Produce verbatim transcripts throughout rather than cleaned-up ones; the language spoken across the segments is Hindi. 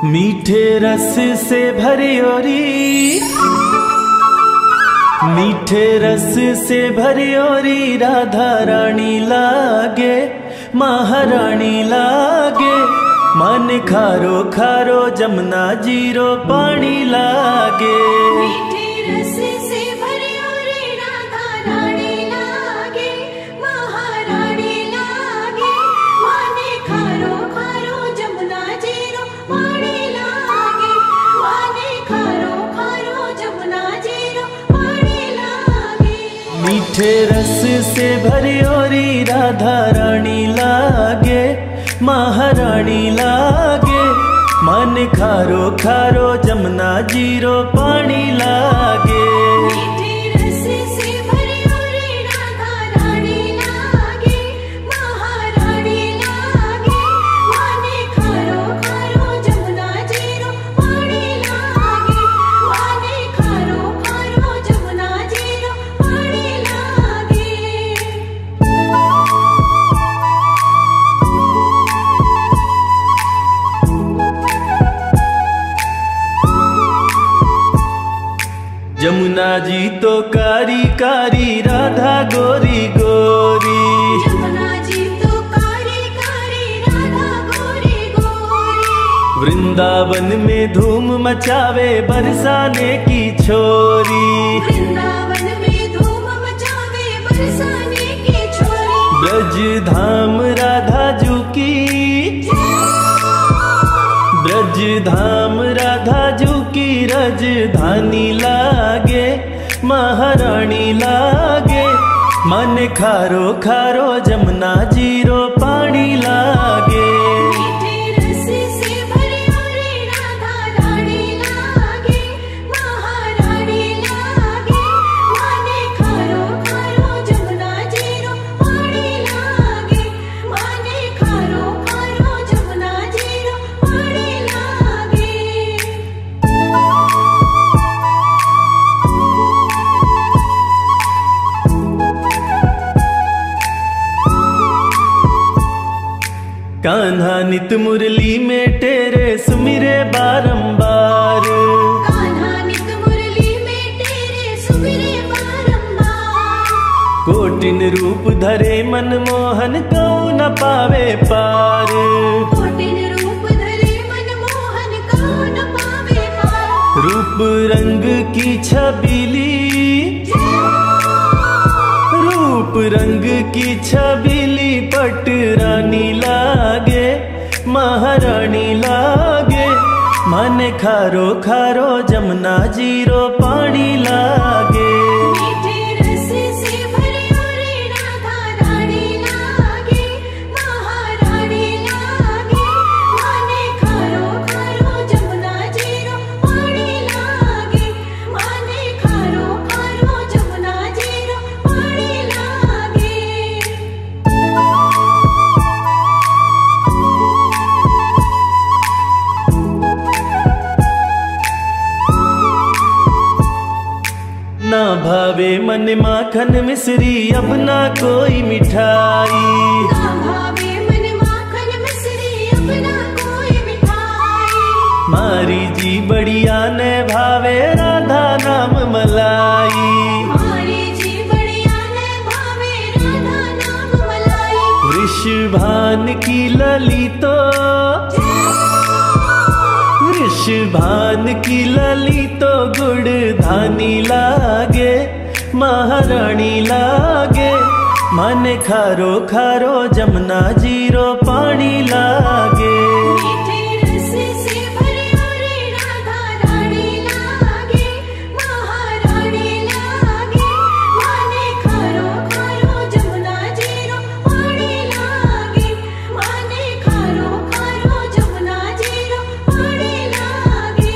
मीठे रस से भरियोरी, मीठे रस से भरियोरी राधा रानी लागे, महारानी लागे। मन खारो खारो जमुना जीरो पानी लागे। मीठे रस से भरियोरी राधा रानी लागे, महारानी लागे। मन खारो खारो जमुना जीरो पानी लागे। मन खारो खारो जमुना जीरो पानी लागे। मीठे रस से भरियोरी राधा रानी लागे, महारानी लागे। मन खारो खारो जमुना जीरो पानी लागे। मीठे रस से भरियोरी राधा रानी लागे, महारानी लागे। मन खारो खारो जमुना जीरो पानी लागे। मन खारो खारो जमुना जीरो पानी लागे। जमुना जी तो कारी कारी राधा गोरी गोरी। जमुना जी तो कारी कारी राधा गोरी गोरी। वृंदावन में धूम मचावे बरसाने की छोरी। वृंदावन में धूम मचावे बरसाने की छोरी। ब्रज धाम राधा जू की, ब्रज धाम राधा जू की राजधानी लागे, महारानी लागे। मन खारो खारो जमुना जीरो पानी लागे। मीठे रस से भरियोरी राधा रानी लागे, महारानी लागे। मन खारो खारो जमुना जीरो पानी लागे। मन खारो खारो जमुना जीरो पानी लागे। कान्हा नित मुरली में तेरे सुमिरे बारंबार। कान्हा नित मुरली में तेरे सुमिरे बारंबार। कोटिन रूप धरे मनमोहन कौ न पावे पार। कोटिन रूप धरे मनमोहन कौ न पावे पार। रूप रंग की छबीली, रूप रंग की छबीली पट रानी लागे, महारानी लागे। मन खारो खारो जमुना जीरो पानी लागे। मीठे रस से भरियोरी राधा रानी लागे, महारानी लागे। मन खारो खारो जमुना जीरो पानी लागे। मन खारो खारो जमुना जीरो पानी लागे। ना भावे मन माखन मिश्री अब ना कोई मिठाई। ना भावे मन माखन मिश्री अब ना कोई मिठाई। मारी जी बढ़िया न भावे राधा नाम मलाई। मारी जी बढ़िया न भावे राधा नाम मलाई। वृषभान की ललितो, वृषभान की ललितो गुड़ धानी लागे, महारानी लागे। मन खारो खारो जमुना जीरो पानी लागे। मीठे रस से भरियोरी राधा रानी लागे, महारानी लागे। मन खारो खारो जमुना जीरो पानी लागे। मन खारो खारो जमुना जीरो पानी लागे।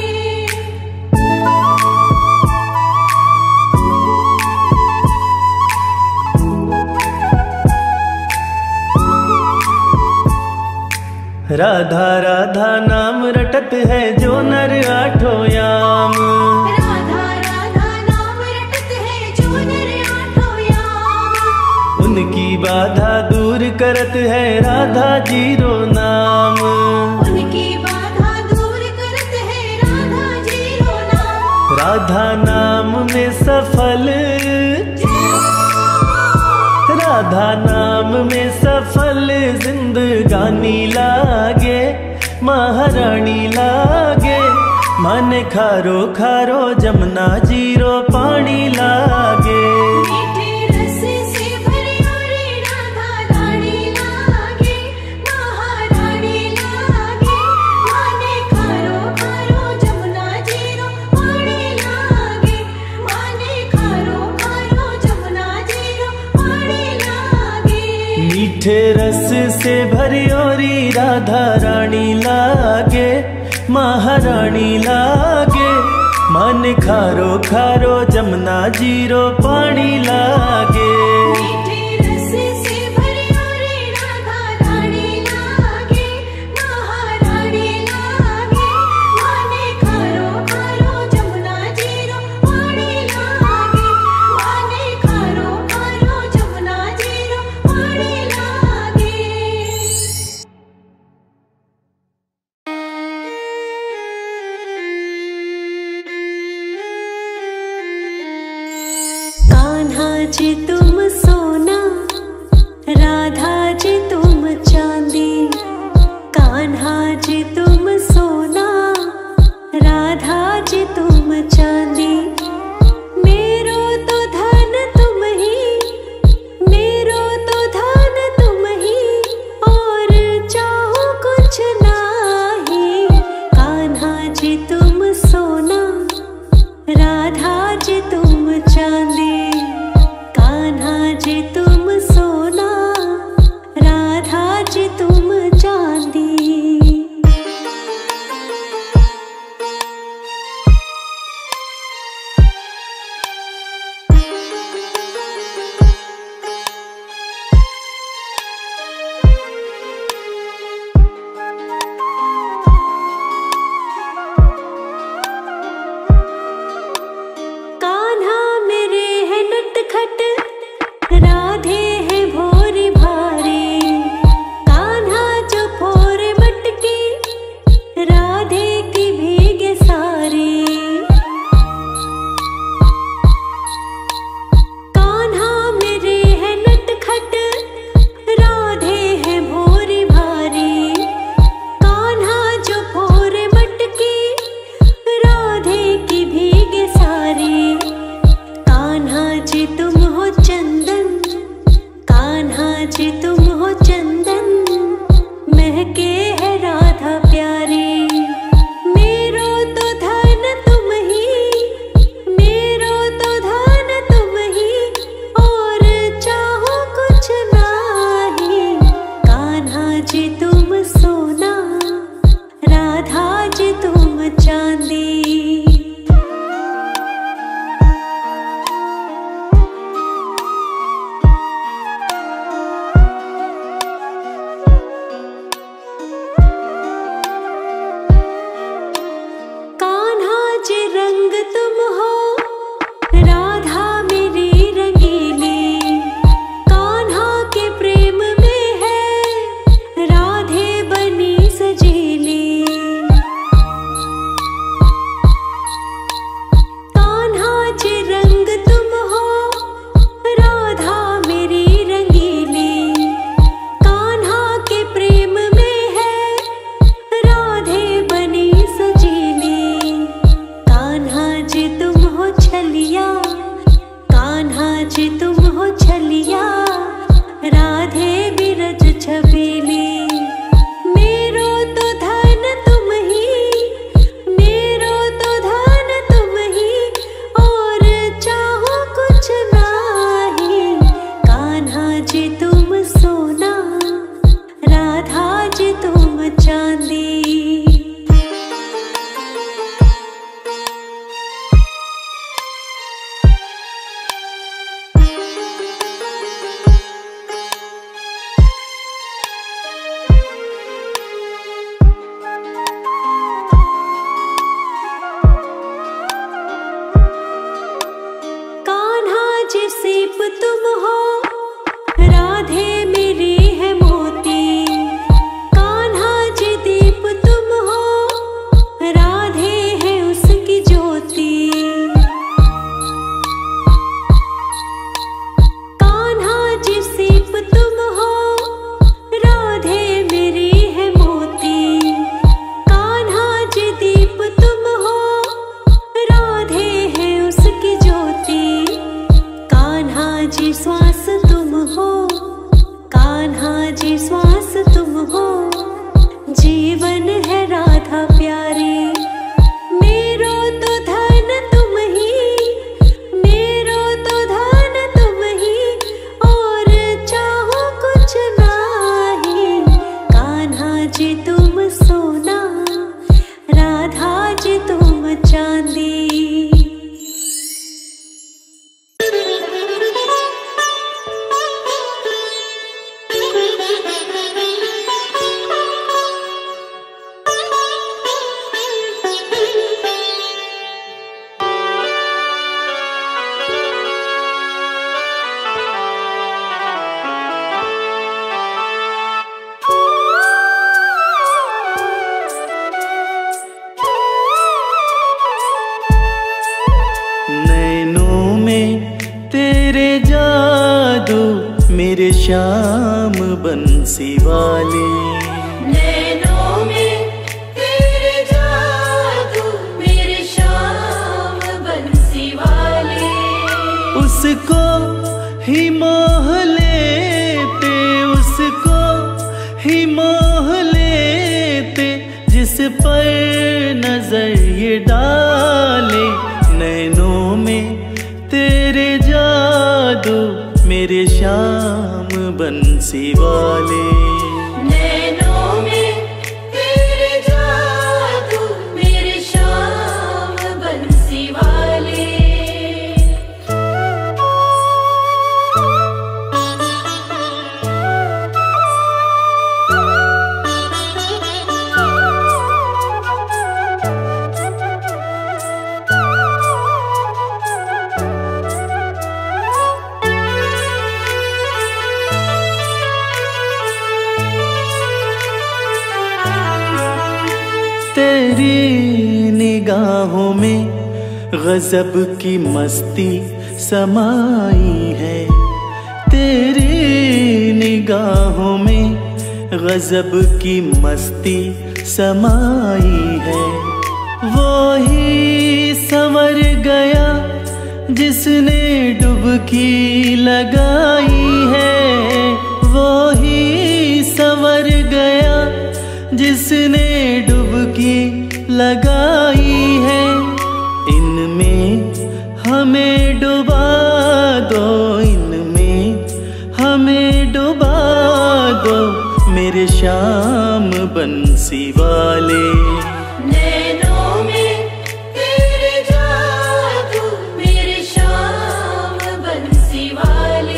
राधा राधा नाम रटत है जो नर आठों याम। राधा राधा नाम रटत है जो नर आठों याम। उनकी बाधा दूर करत है राधा जीरो नाम। उनकी बाधा दूर कर राधा नाम में सफल, राधा नाम में सफल जिंदगानी लागे, महारानी लागे। मन खारो खारो जमुना जीरो पानी लागे। मीठे रस से भरी और राधा रानी लागे, महारानी लागे। माने खारो खारो जमुना जीरो पानी लागे, माने खारो खारो जमुना जीरो पानी लागे। मीठे रस से भरी और राधा रानी लागे, महारानी लागे। मन खारो खारो जमुना जीरो पानी लागे। मीठे रस से भरी और राधा रानी लागे, महारानी लागे। माने खारो खारो जमुना जीरो पानी लागे, माने खारो खारो जमुना जीरो पानी लागे। कान्हा जी तुम सोना, राधा जी तुम चांदी। कान्हा जी तुम सोना, राधा जी तुम चांदी। मेरो तो धन तुम ही, मेरो तो धन तुम ही, और चाहो कुछ नाही। कान्हा जी तुम सोना, राधा जी तुम चांदी। कान्हा जी तुम सोना, राधा जी तुम चांदी। कान्हा मेरे है नटखट, राधे है भोरी भारी। कान्हा जो फोरे मटकी, राधे की भीगे सारी। कान्हा मेरे है नटखट, राधे है भोरी भारी। कान्हा जो फोरे मटकी, राधे की भीगे सारी। कान्हा जी तुम हो चंदन, कान्हा जी तुम हो चंदन, महके है राधा प्यारी। मेरो तो धन तुम ही, मेरो तो धन तुम ही, और चाहो कुछ नाही। कान्हा जी तुम सोना, राधा जी तुम चांदी। कान्हा जी रंग तुम हो, राधा मेरी रंगीली। कान्हा के प्रेम में है, राधे बनी सजीली। कान्हा जी रंग तुम हो, राधा मेरी रंगीली। कान्हा के प्रेम में है, राधे बनी सजीली। कान्हा जी तुम हो छलिया, कान्हा जी तुम हो छलिया, राधे बिरज छबीली। मेरो तो धन तुम ही, मेरो तो धन तुम ही, और चाहो कुछ नाही। कान्हा जी तुम सोना, राधा जी तुम चांदी। कान्हा जी सीप तुम हो, राधे मेरी है मोती। कान्हा जी दीप तुम हो, राधे है उसकी ज्योति। जी श्वास तुम हो, कान्हा जी श्वास तुम हो, जीवन है राधा प्यारी। मेरो तो धन तुम ही, मेरो तो धन तुम ही, और चाहो कुछ नाही। कान्हा जी तुम सोना, राधा जी तुम चांदी। नैनों में तेरे जादू मेरे श्याम बंसी वाले। नैनों में तेरे जादू मेरे श्याम बंसी वाले। उसको ही मोह लेते, उसको ही मोह लेते, जिस पर नजर ये डाले। नैनों में तेरे जादू मेरे श्याम बंसी वाले। नैनों में तेरे जादू मेरे श्याम बंसी वाले। तेरी निगाहों में गजब की मस्ती समाई है। तेरी निगाहों में गजब की मस्ती समाई है। वो ही संवर गया जिसने डुबकी लगाई है। वो ही संवर गया जिसने डुबकी लगाई है। इनमें हमें डुबा दो, इनमें हमें डुबा दो, मेरे श्याम बंसी वाले। नैनों में तेरे जादू मेरे श्याम बंसी वाले।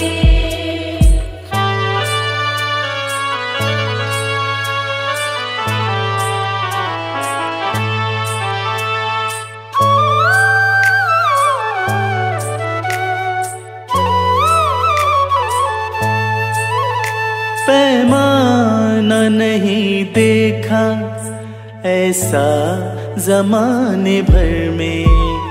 पैमाना नहीं देखा ऐसा जमाने भर में।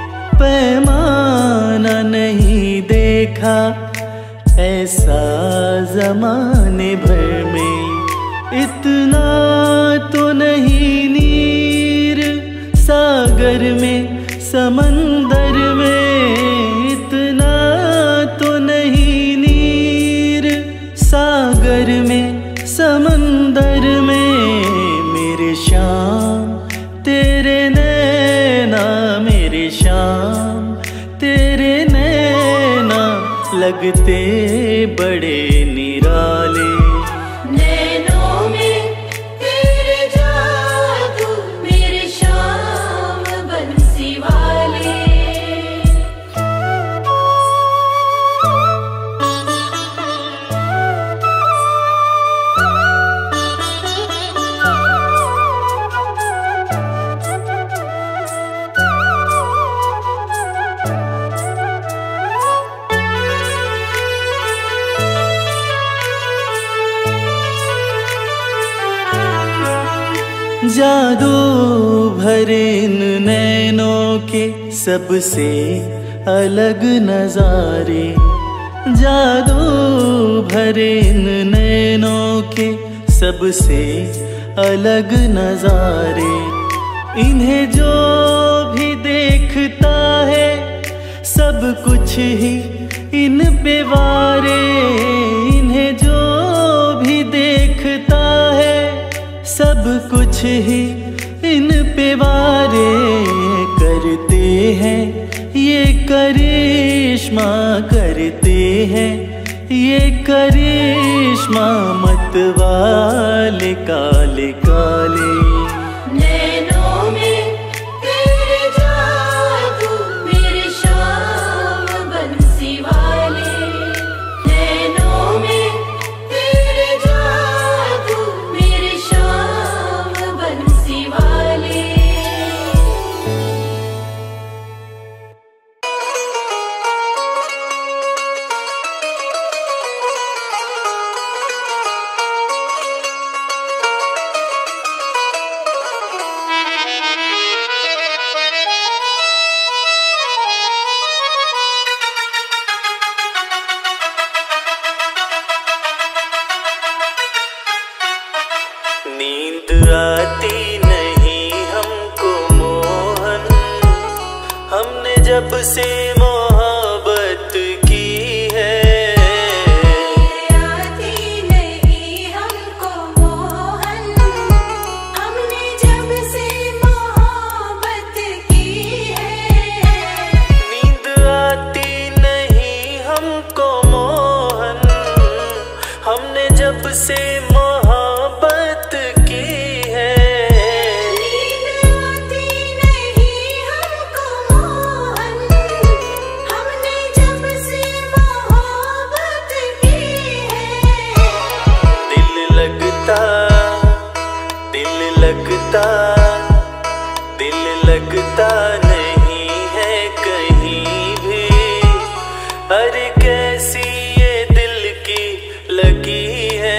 पैमाना नहीं देखा ऐसा जमाने भर में। इतना तो नहीं नीर सागर में समंदर में। इतना तो नहीं नीर सागर में समंदर में। मेरे श्याम तेरे नैना, मेरे श्याम तेरे नैना लगते बड़े निराले। नैनों में तेरे जादू मेरे श्याम बंसी वाले। जादू भरे इन नैनों के सबसे अलग नजारे। जादू भरे इन नैनों के सबसे अलग नजारे। इन्हें जो भी देखता है सब कुछ ही इन पे वारे, इन्हें जो भी देखता है सब कुछ ही इन पे वारे करते हैं। ये करिश्मा करते हैं, ये करिश्मा मत वाले काले काले। नैनों में तेरे जादू मेरे शाम बंसी वाले। नैनों में तेरे जादू मेरे शाम बंसी वाले। नींद आती नहीं हमको मोहन, हमने जब से मोहब्बत की है। आती नहीं हमको मोहन, हमने जब से मोहब्बत की है। नींद आती नहीं हमको मोहन, हमने जब से मोहब्बत की है। नींद आती नहीं हमको मोहन, हमने जब से मोहब्बत की है। दिल लगता, दिल लगता, दिल लगता नहीं है कहीं भी। अरे कैसी ये दिल की लगी है।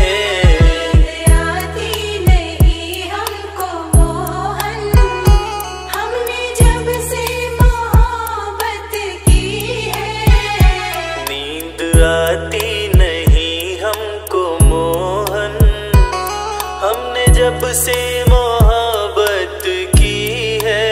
आती नहीं हमको मोहन, हमने जब से मोहब्बत की है। नींद आती नहीं हमको मोहन, हमने जब से मोहब्बत की है।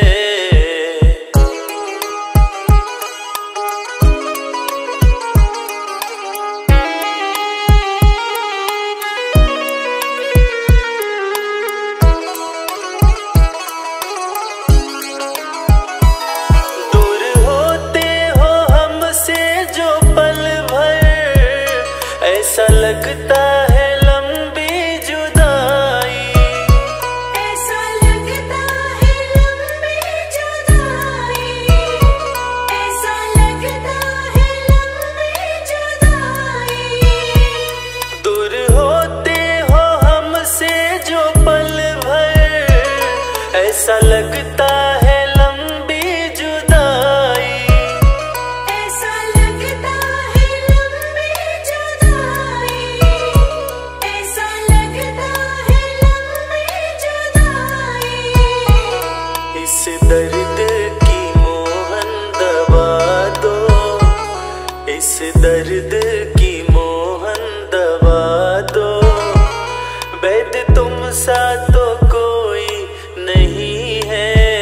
दूर होते हो हमसे जो पल भर, ऐसा लगता है लंबी जुदाई। ऐसा लगता है लंबी जुदाई। ऐसा लगता है लंबी जुदाई। दूर होते हो हमसे जो पल भर, ऐसा लगता है लंबी जुदाई। ऐसा लगता है लंबी जुदाई। ऐसा लगता है लंबी जुदाई। इस दर्द की मोहन दवा दो, इस दर्द की मोहन दवा दो। वैद तुम सा तो कोई नहीं है।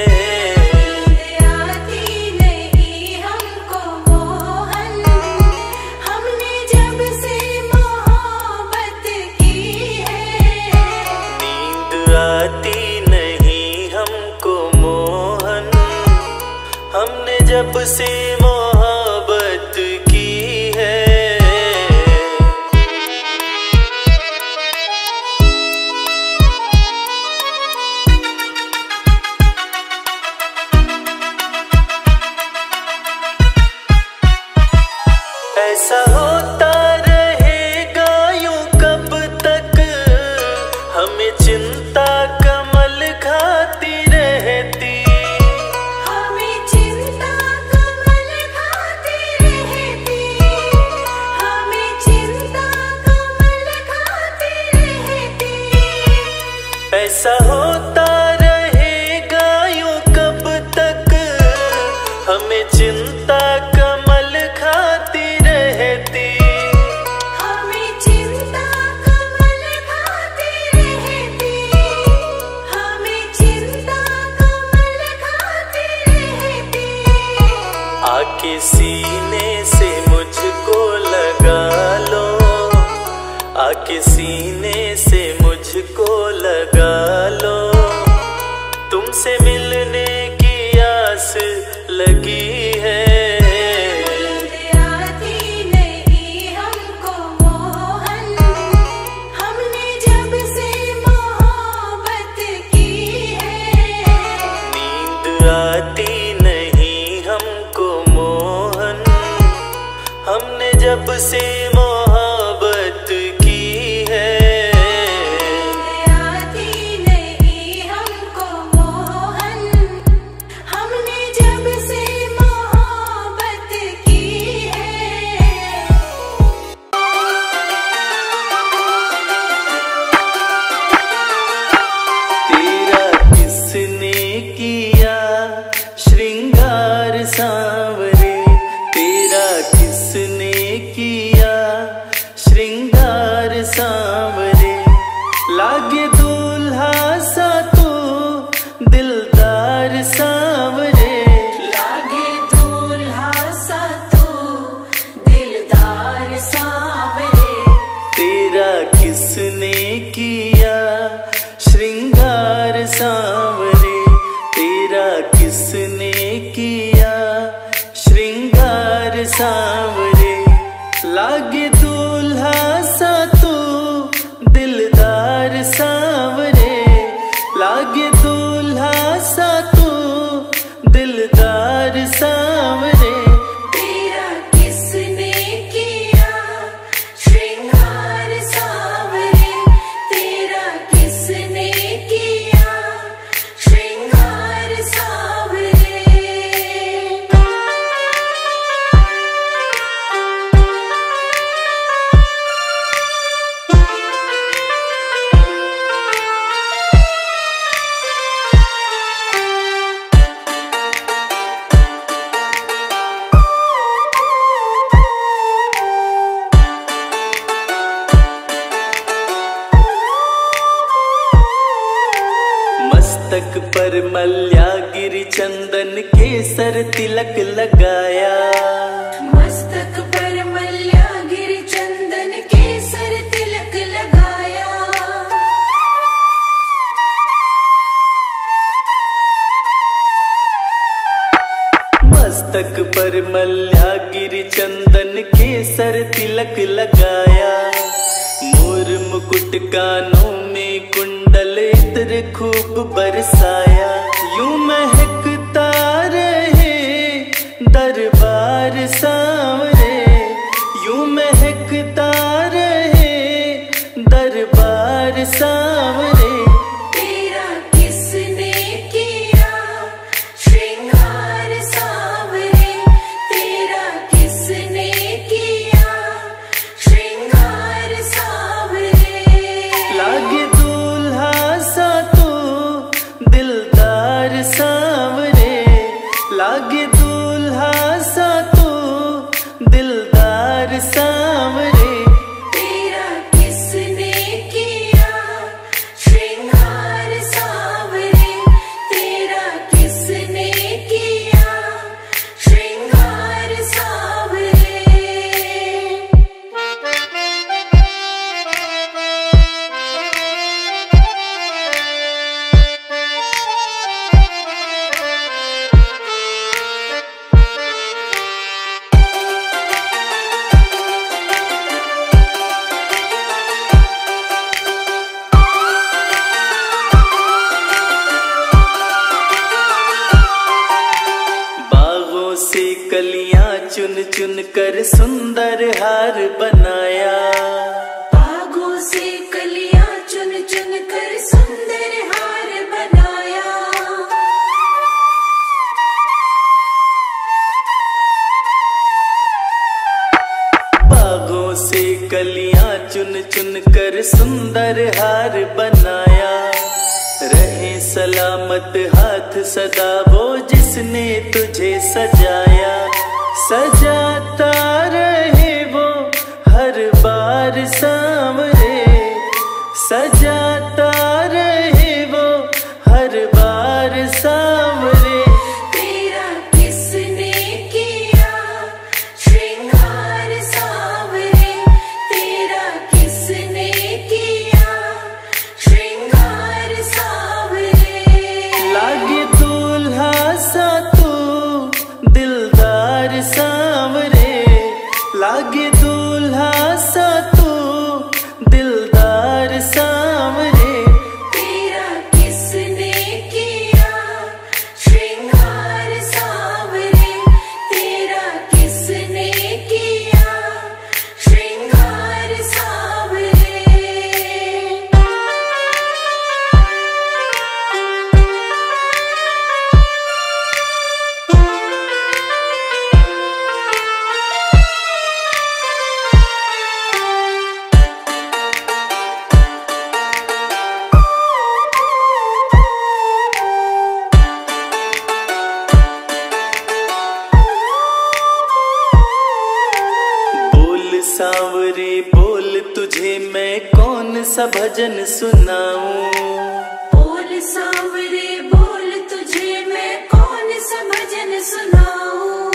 आती नहीं हमको मोहन, हमने जब से मोहब्बत की है। नींद आती नहीं हमको मोहन, हमने जब से मोहब्बत की है। ऐसा होता रहेगा यूं कब तक, हमें चिंता कमल खाती रहती। हमें चिंता कमल खाती रहती। हमें चिंता कमल खाती रहती। ऐसा होता रहेगा यूं कब तक, हमें चिंता कमल खाती रहती। हमने जब से मोहब्बत की है, आती नहीं हमको मोहन, हमने जब से मोहब्बत की है। तेरा किसने किया श्रृंगार सांवरे, तेरा किसने किया श्रृंगार सांवरे, लागे दूल्हा सा तू दिलदार सांवरे, लागे दूल्हा सा तू दिलदार सांवरे, तेरा किसने किया श्रृंगार सांवरे, तेरा किसने किया श्रृंगार सांवरे, लागे दूल्हा सा तू दिलदार सांवरे, लागे दूल्हा सा तू दिलदार सांवरे। तेरा किसने किया श्रृंगार सांवरे, तेरा किसने किया श्रृंगार सांवरे। मस्तक पर मल्या गिरी चंदन केसर तिलक लगाया, मस्तक पर मल्या गिर चंदन केसर तिलक लगाया, मस्तक पर मल्या गिरी चंदन केसर तिलक लगाया, मोर मुकुट कानों में कुंडल इत्र खूब बरसाया, यूं महकता रहे दरबार सांवरे, यूं महकता रहे दरबार सांवरे। तेरा किसने किया श्रृंगार सांवरे, तेरा किसने किया श्रृंगार सांवरे, लागे दूल्हा सा तू दिलदार सांवरे, लागे दूल्हा सा तू दिलदार सांवरे। तेरा किसने किया श्रृंगार सांवरे, तेरा किसने किया श्रृंगार सांवरे। बागों से कलियां चुन चुन कर सुंदर हार बनाया, बागों से कलियां चुन चुन कर सुंदर हार बनाया, बागों से कलियां चुन चुन कर सुंदर हार बनाया, रहे सलामत हाथ सदा वो जिसने तुझे सजाया, सजाता रहे वो हर बार सांवरे, सजाता रहे वो हर बार सांवरे। तेरा किसने किया श्रृंगार सांवरे, तेरा किसने किया श्रृंगार सांवरे, लागे दूल्हा सा तू दिलदार सांवरे, लागे दूल्हा सा तू दिलदार सांवरे। तेरा किसने किया श्रृंगार सांवरे, तेरा किसने किया सांवरे बोल तुझे मैं कौन सा भजन सुनाऊं। बोल सांवरे बोल तुझे मैं कौन सा भजन सुनाऊं।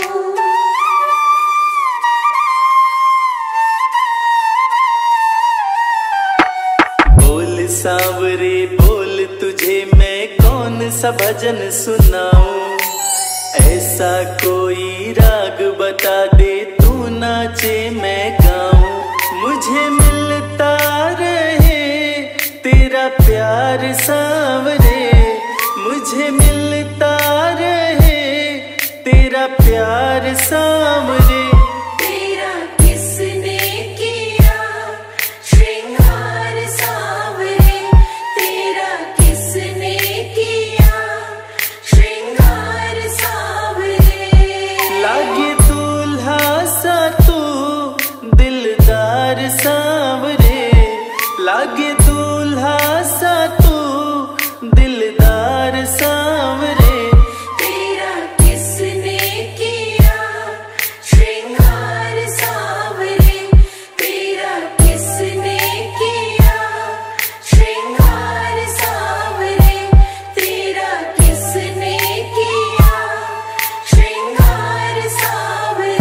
बोल सांवरे बोल तुझे मैं कौन सा भजन सुनाऊं। ऐसा कोई राग बता दे तू नाचे मैं गाऊं। मुझे मिलता रहे तेरा प्यार सांवरे, मुझे मिलता रहे तेरा प्यार सांवरे। तेरा किसने किया श्रृंगार सांवरे, तेरा किसने किया श्रृंगार सांवरे। लागे दूल्हा सा तू दिलदार सांवरे, लागे दूल्हा सा तू दिलदार सांवरे। तेरा किसने किया श्रृंगार सांवरे, तेरा किसने किया श्रृंगार सांवरे, तेरा किसने किया श्रृंगार सांवरे।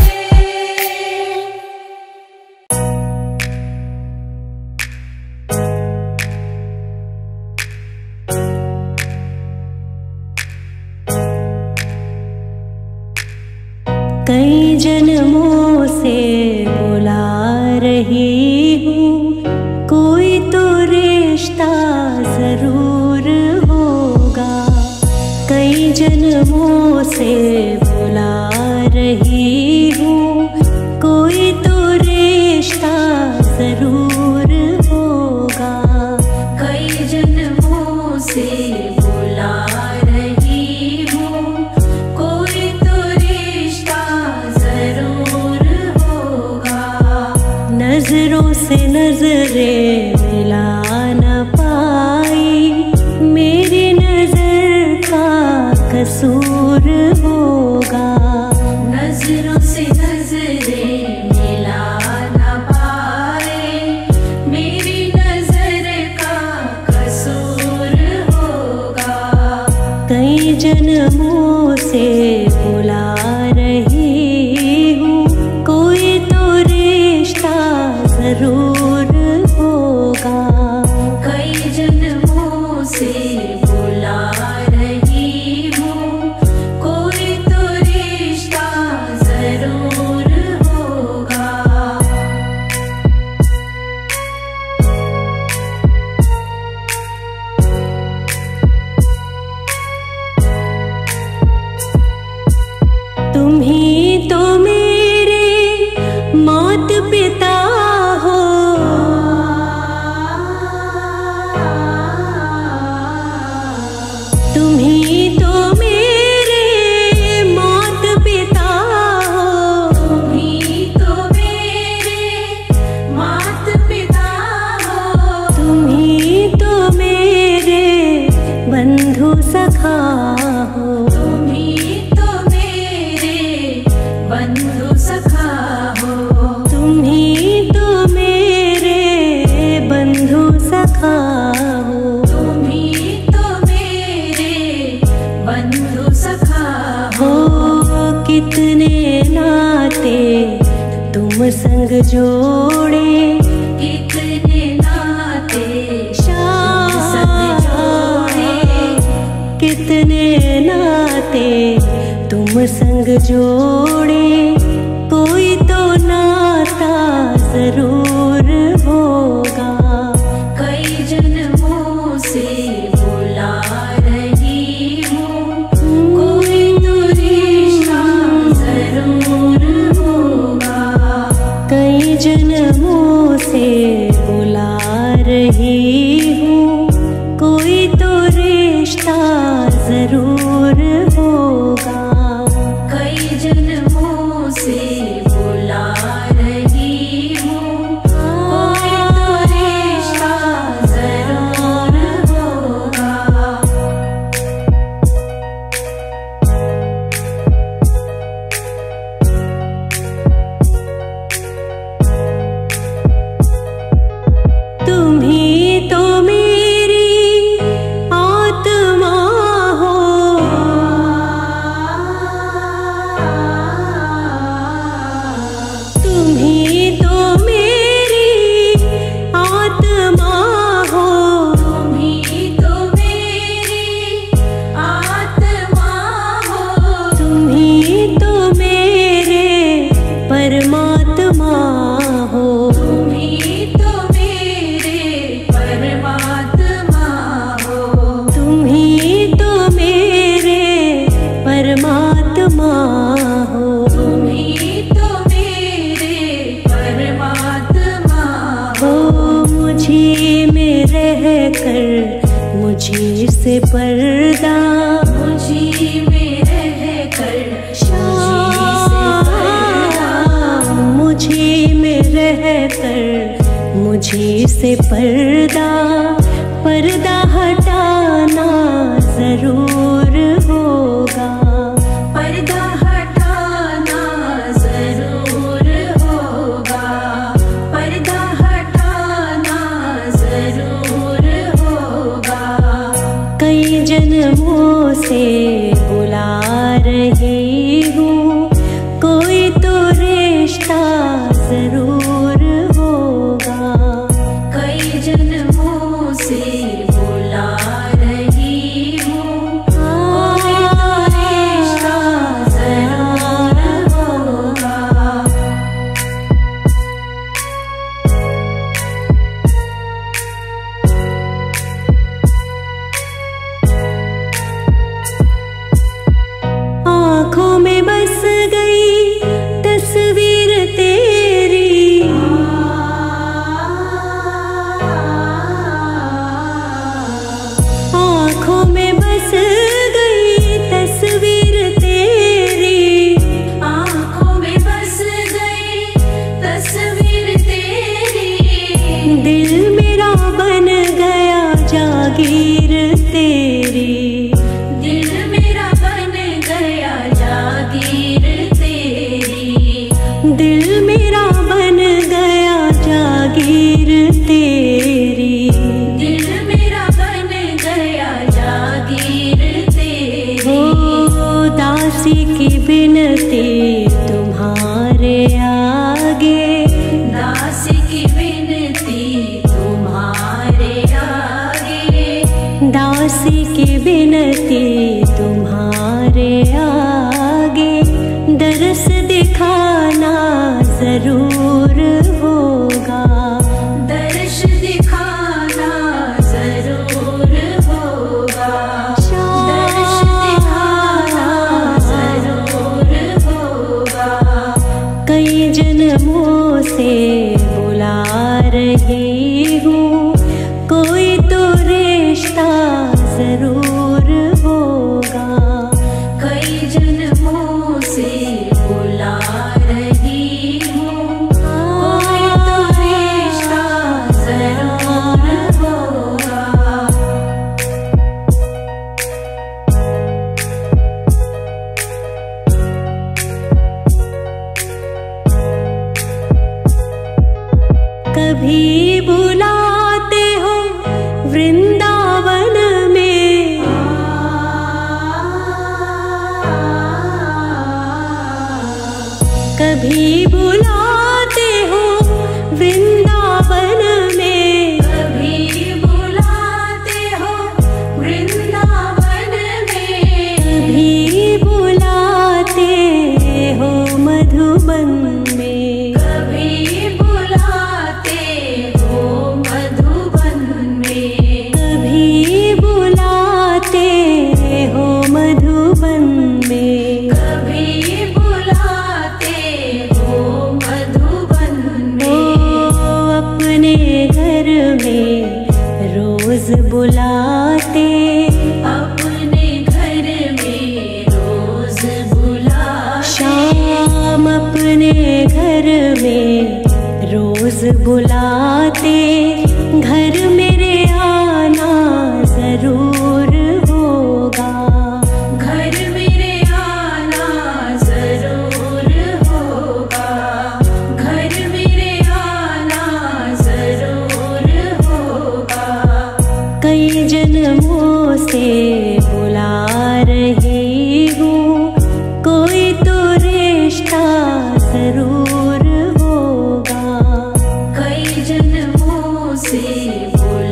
कई जन्मों से बुला रही हूँ, कोई तो रिश्ता जरूर होगा। कई जन्मों से बुला रही हूँ, कोई तो रिश्ता जरूर होगा। कई जन्मों से बुला रही हूँ, कोई तो रिश्ता जरूर होगा। नजरों से नजरें मिला न पाई, मेरी नजर का कसूर होगा। नजरों से नजरें मिला न पाए, मेरी नजर का कसूर होगा। कई जन्मों से बुला रही हूँ, कोई तो रिश्ता जरूर होगा। कई जन्मों से बुला रही हूँ, कोई तो रिश्ता जरूर होगा। तुम ही तो मेरे मात पिता हो, तुम ही तो मेरे मात पिता हो। तुम ही तो मेरे मात पिता हो, तुम ही तो मेरे बंधु सखा हो। तुम ही तो मेरे बंधु सखा हो। तुम ही तो मेरे बंधु सखा हो। तुम ही तो मेरे बंधु सखा हो कितने नाते तुम संग जोड़े, कितने नाते शाम संग जोड़े। कितने नाते तुम संग जोड़े, कोई तो नाता जरूर होगा। कई जन्मों से बुला रही हूँ, कोई तो रिश्ता जरूर होगा। कई जन्मों से बुला रही हूँ, कोई तो रिश्ता जरूर होगा। कई जन्मों से बुला रही हूँ, कोई तो रिश्ता जरूर होगा। हो। तुम ही तो मेरे परमात्मा हो। तुम ही तो मेरे परमात्मा हो। तुम ही तो मेरे परमात्मा हो मुझे में रह कर मुझे से पर्दा, मुझी में रह कर मुझे में रह कर मुझे से पर्दा, पर्दा हटाना जरूर होगा। पर्दा हटाना जरूर होगा। पर्दा हटाना जरूर होगा। कई जन्मों से बुला रही हूँ, कोई तो रिश्ता जरूर होगा। कई जन्मों से बुला रही हूँ, कोई तो रिश्ता जरूर होगा। आँखों में बस गई तस्वीर तेरी, आँखों में बस गई तस्वीर तेरी, आँखों में बस गई तस्वीर तेरी। दिल मेरा बन गया जागीर तेरी। दिल मेरा बन गया जागीर तेरी। दिल मेरा बन गया जागीर तेरी। दिल मेरा बन गया जागीर तेरी। हो दासी की बिनती तुम्हारे आगे, दासी की विनती तुम्हारे आगे। दासी की बिनती तुम्हारे आगे, दरस दिखाना जरूर होगा। दर्श दिखाना जरूर होगा। दर्श दिखाना जरूर होगा। कई जन्मों से बुला रही हूँ, कोई तो रिश्ता जरूर होगा। कई जन्मों से बुला रही हूँ, कोई तो रिश्ता जरूर होगा। कभी बुलाते हो वृंदावन में, कभी बुलाते हो वृंदावन में, कभी बुलाते हो वृंदावन में। कभी बुलाते हो मधुबन में, कभी बुलाते हो मधुबन में। कभी बुलाते हो मधुबन में। कभी बुलाते हो मधुबन में। ओ अपने घर में रोज बुलाते, अपने घर में रोज बुलाते। शाम अपने घर में रोज बुलाते, घर मेरे आना जरूर होगा। घर मेरे आना जरूर होगा। घर मेरे आना जरूर होगा। कई जन्मों से बुला रही हूँ, कोई तो रिश्ता जरूर होगा। कई जन्मों से बुला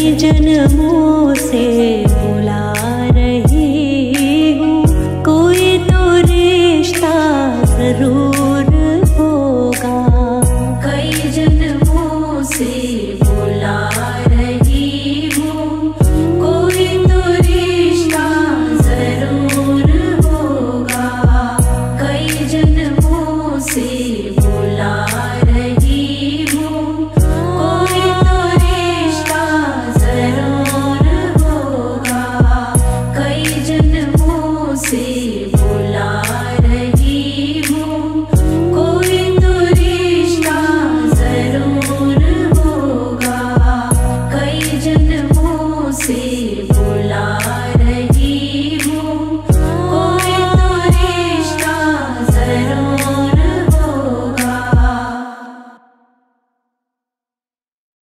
जन्मों से